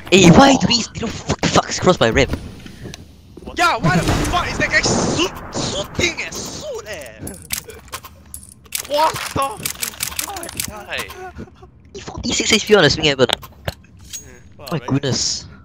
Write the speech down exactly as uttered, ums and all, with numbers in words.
Hey, why do we you know fuck fucks cross my ramp? Yeah, why the fuck is that guy shoot, shooting at shoot eh? What the fuck, guy? forty-six H P on the swing heaven. Wow, My very- goodness.